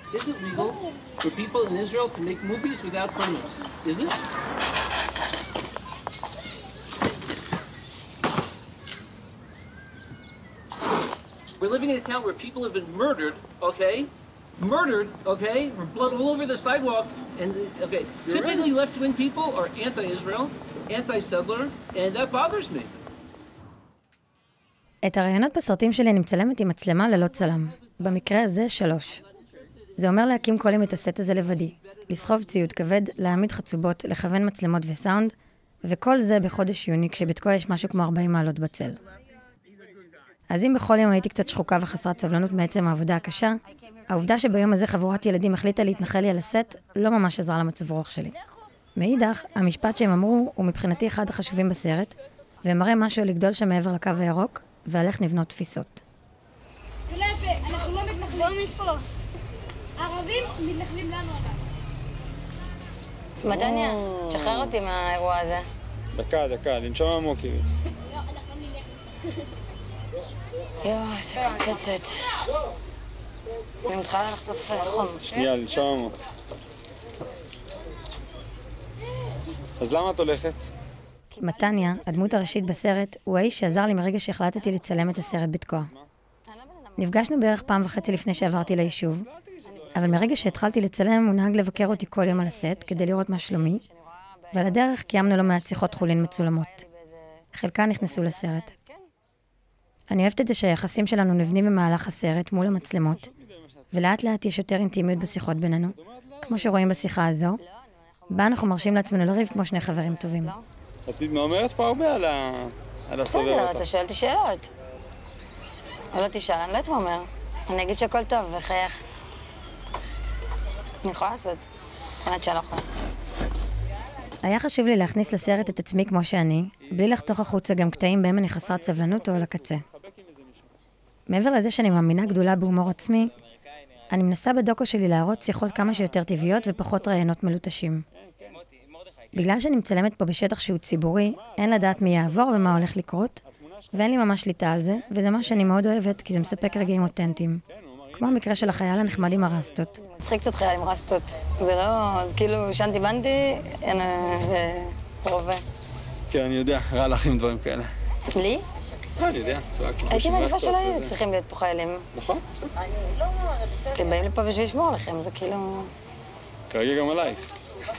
Is it legal for people in Israel to make movies without permits? Is it? We're living in a town where people have been murdered, okay? Murdered, okay? Blood all over the sidewalk. And, okay, typically left-wing people are anti-Israel, anti-settler, and that bothers me. את הרעיונות בסרטים שלי אני מצלמת עם מצלמה ללא צלם. במקרה הזה 3. זה אומר להקים קולים את הסט הזה לבדי, לסחוב ציוד כבד, להעמיד חצובות, לכוון מצלמות וסאונד, וכל זה בחודש יוני, כשבתקוע יש משהו כמו 40 מעלות בצל. אז אם בכל יום הייתי קצת שחוקה וחסרת סבלנות מעצם העבודה הקשה, העובדה שביום הזה חבורת ילדים החליטה להתנחל לי על הסט, לא ממש עזרה למצב רוח שלי. מאידך, המשפט שהם אמרו הוא מבחינתי אחד החשובים בסרט, ומראה משהו לגדול שם מעבר לקו הירוק, ועל איך נבנות תפיסות. זה לא יפה, אנחנו לא מתנחלים. בואו מפה. הערבים מתנחלים לנו עליו. מתניה, תשחרר אותי מהאירוע הזה. דקה, לנשום עמוק, איריס. לא, אנחנו נלך. איזה קצצת. אני מתחילה לחטוף חום. שנייה, לנשום עמוק. אז למה את הולכת? מתניה, הדמות הראשית בסרט, הוא האיש שעזר לי מרגע שהחלטתי לצלם את הסרט בתקוע. נפגשנו בערך פעם וחצי לפני שעברתי ליישוב, אבל מרגע שהתחלתי לצלם הוא נהג לבקר אותי כל יום על הסט כדי לראות מה שלומי, ועל הדרך קיימנו לא מעט שיחות חולין מצולמות. חלקן נכנסו לסרט. אני אוהבת את זה שהיחסים שלנו נבנים במהלך הסרט מול המצלמות, ולאט לאט יש יותר אינטימיות בשיחות בינינו, כמו שרואים בשיחה הזו, בה אנחנו מרשים לעצמנו לריב כמו שני חברים טובים. את מתמרמרת פה הרבה על הסובב אותך. בסדר, אתה שואל אותי שאלות. או לא תשאל, אני לא אתמרמר. אני אגיד שהכל טוב וחייך. אני יכולה לעשות. אני שאני לא יכולה. היה חשוב לי להכניס לסרט את עצמי כמו שאני, בלי לחתוך החוצה גם קטעים בהם אני חסרת סבלנות או על הקצה. מעבר לזה שאני מאמינה גדולה בהומור עצמי, אני מנסה בדוקו שלי להראות שיחות כמה שיותר טבעיות ופחות רעיונות מלוטשים. בגלל שאני מצלמת פה בשטח שהוא ציבורי, אין לדעת מי יעבור ומה הולך לקרות, ואין לי ממש שליטה על זה, וזה מה שאני מאוד אוהבת, כי זה מספק רגעים אותנטיים. כמו המקרה של החייל הנחמד עם הרסטות. מצחיק קצת חייל עם רסטות. זה לא, כאילו, שנתי בנתי, ורובה. כן, אני יודע, רע לך עם דברים כאלה. לי? לא, אני יודע, צבא כיבוש הייתי עם מעדיפה רסטות שלא היו וזה. צריכים להיות פה חיילים. נכון, בסדר. אתם באים לפה בשביל לשמור עליכם, זה כאילו... כרגע גם עלייך.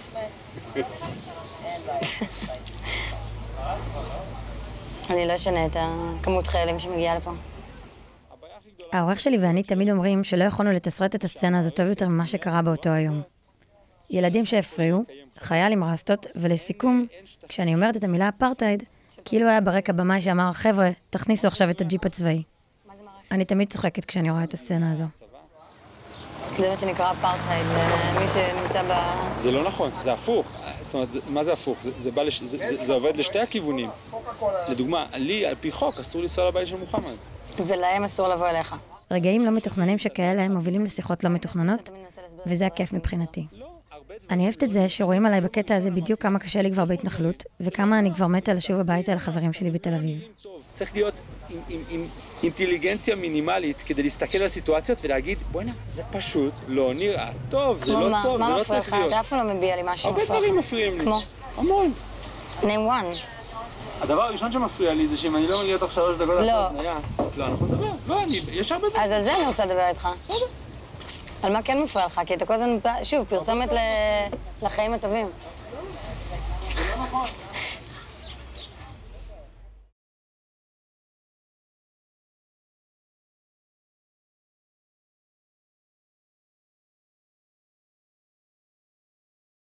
אני לא אשנה את הכמות חיילים שמגיעה לפה. העורך שלי ואני תמיד אומרים שלא יכולנו לתסרט את הסצנה הזו טוב יותר ממה שקרה באותו היום. ילדים שהפריעו, חייל עם רסטות, ולסיכום, כשאני אומרת את המילה אפרטהייד, כאילו היה ברקע במאי שאמר, חבר'ה, תכניסו עכשיו את הג'יפ הצבאי. אני תמיד צוחקת כשאני רואה את הסצנה הזו. זה מה שנקרא אפרטהייד, מי שנמצא ב... זה לא נכון, זה הפוך. זאת אומרת, מה זה הפוך? זה עובד לשתי הכיוונים. לדוגמה, לי, על פי חוק, אסור לנסוע לבית של מוחמד. ולהם אסור לבוא אליך. רגעים לא מתוכננים שכאלה הם מובילים לשיחות לא מתוכננות, וזה הכיף מבחינתי. אני אוהבת את זה שרואים עליי בקטע הזה בדיוק כמה קשה לי כבר בהתנחלות, וכמה אני כבר מתה לשוב הביתה לחברים שלי בתל אביב. צריך להיות עם אינטליגנציה מינימלית כדי להסתכל על סיטואציות ולהגיד, בוא'נה, זה פשוט לא נראה טוב, זה לא טוב, זה לא צריך להיות. אתה אף פעם לא מביע לי משהו הרבה מפריע לך. דברים מפריעים לי. כמו? המון. name one. הדבר הראשון שמפריע לי זה שאם אני לא מגיע תוך 3 דקות לעשות התניה. לא, אנחנו נדבר. לא, יש הרבה דברים. אז על זה אני רוצה לדבר איתך. על מה כן מפריע לך? כי אתה כל הזמן, שוב, פרסומת לחיים הטובים. זה לא נכון.